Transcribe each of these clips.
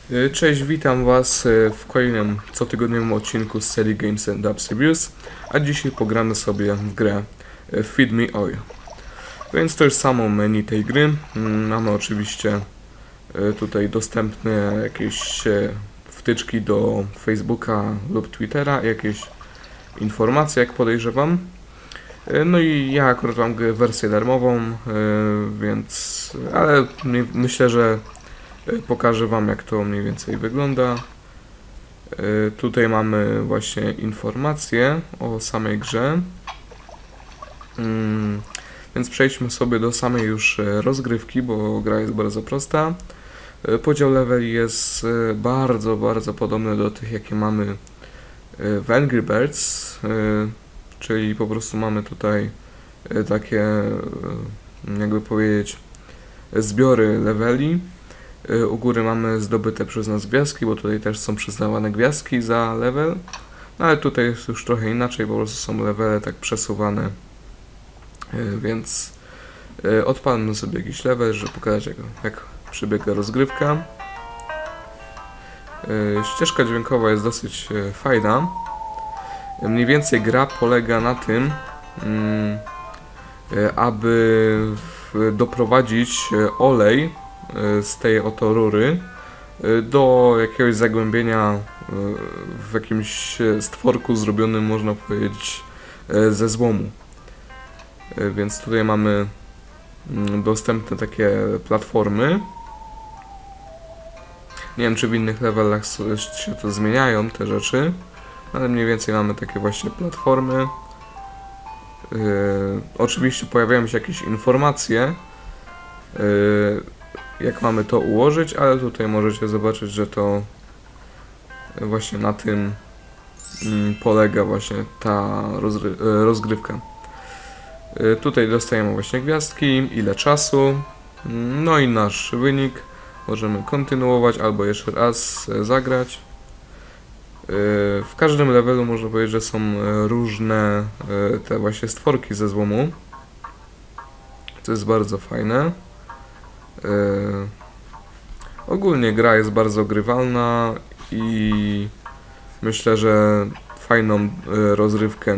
Cześć, witam Was w kolejnym cotygodniowym odcinku z serii Games and Dubs Reviews, a dzisiaj pogramy sobie w grę Feed Me Oil. Więc to jest samo menu tej gry. Mamy oczywiście tutaj dostępne jakieś wtyczki do Facebooka lub Twittera, jakieś informacje, jak podejrzewam. No i ja akurat mam wersję darmową, więc ale myślę, że pokażę Wam, jak to mniej więcej wygląda. Tutaj mamy właśnie informacje o samej grze. Więc przejdźmy sobie do samej już rozgrywki, bo gra jest bardzo prosta. Podział leveli jest bardzo podobny do tych, jakie mamy w Angry Birds, czyli po prostu mamy tutaj takie, jakby powiedzieć, zbiory leveli. U góry mamy zdobyte przez nas gwiazdki, bo tutaj też są przyznawane gwiazdki za level. No ale tutaj jest już trochę inaczej, po prostu są levele tak przesuwane. Więc odpalmy sobie jakiś level, żeby pokazać jak przebiega rozgrywka. Ścieżka dźwiękowa jest dosyć fajna. Mniej więcej gra polega na tym, aby doprowadzić olej z tej oto rury do jakiegoś zagłębienia w jakimś stworku zrobionym, można powiedzieć, ze złomu. Więc tutaj mamy dostępne takie platformy. Nie wiem, czy w innych levelach się to zmieniają, te rzeczy, ale mniej więcej mamy takie właśnie platformy. Oczywiście pojawiają się jakieś informacje, jak mamy to ułożyć, ale tutaj możecie zobaczyć, że to właśnie na tym polega właśnie ta rozgrywka. Tutaj dostajemy właśnie gwiazdki, ile czasu, no i nasz wynik. Możemy kontynuować albo jeszcze raz zagrać. W każdym levelu można powiedzieć, że są różne te właśnie stworki ze złomu. To jest bardzo fajne. Ogólnie gra jest bardzo grywalna i myślę, że fajną rozrywkę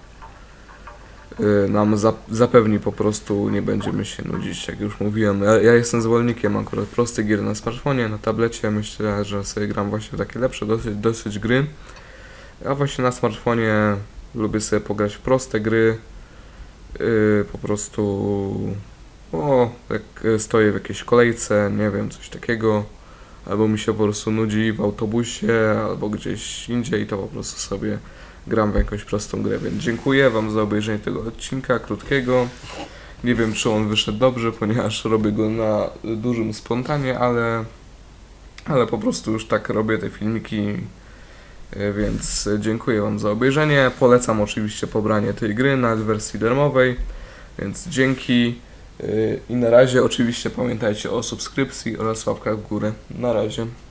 nam zapewni, po prostu nie będziemy się nudzić, jak już mówiłem. Ja jestem zwolennikiem akurat prostych gier na smartfonie, na tablecie. Myślę, że sobie gram właśnie w takie lepsze dosyć gry. A właśnie na smartfonie lubię sobie pograć w proste gry. Po prostu jak stoję w jakiejś kolejce, nie wiem, coś takiego, albo mi się po prostu nudzi w autobusie, albo gdzieś indziej, to po prostu sobie gram w jakąś prostą grę. Więc dziękuję Wam za obejrzenie tego odcinka krótkiego. Nie wiem, czy on wyszedł dobrze, ponieważ robię go na dużym spontanie, ale po prostu już tak robię te filmiki, więc dziękuję Wam za obejrzenie. Polecam oczywiście pobranie tej gry na wersji darmowej, więc dzięki i na razie. Oczywiście pamiętajcie o subskrypcji oraz łapkach w górę. Na razie.